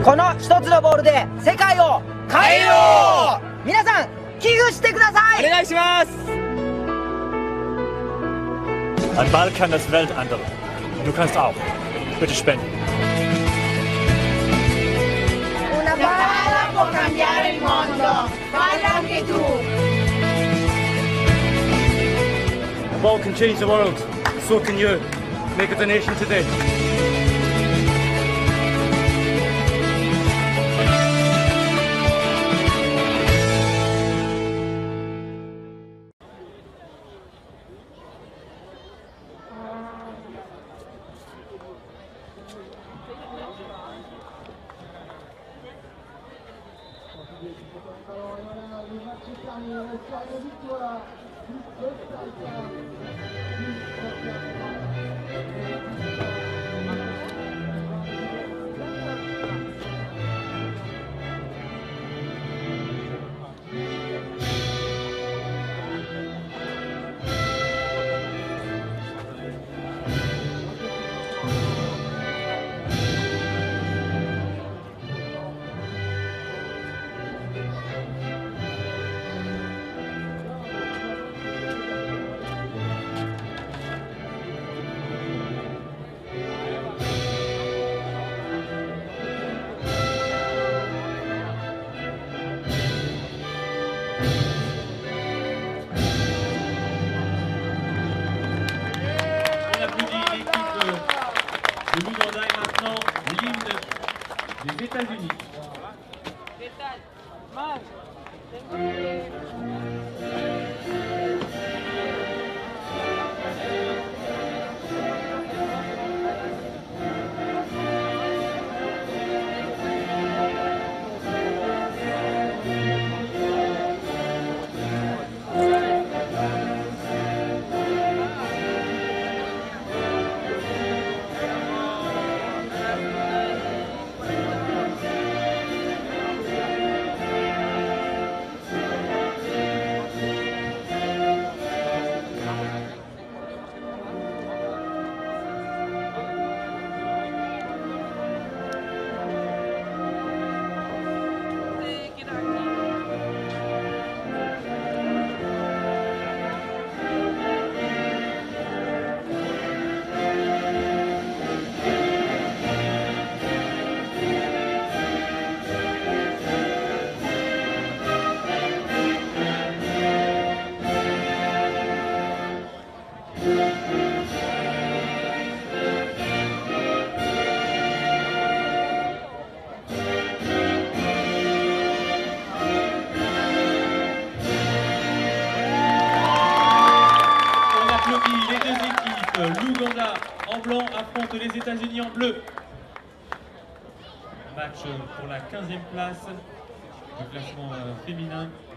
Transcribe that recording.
この一つのボールで世界を変えよう。皆さん寄付してください。 お願いします。 Ein Ball kann das Welt ändern. Du kannst auch. Bitte spenden. Una pala può cambiare il mondo. Falla anche tu. A ball can change the world. So can you. Make a donation today. De l'Ouganda et maintenant l'hymne des États-Unis. L'Ouganda en blanc affronte les États-Unis en bleu. Match pour la 15e place du classement féminin.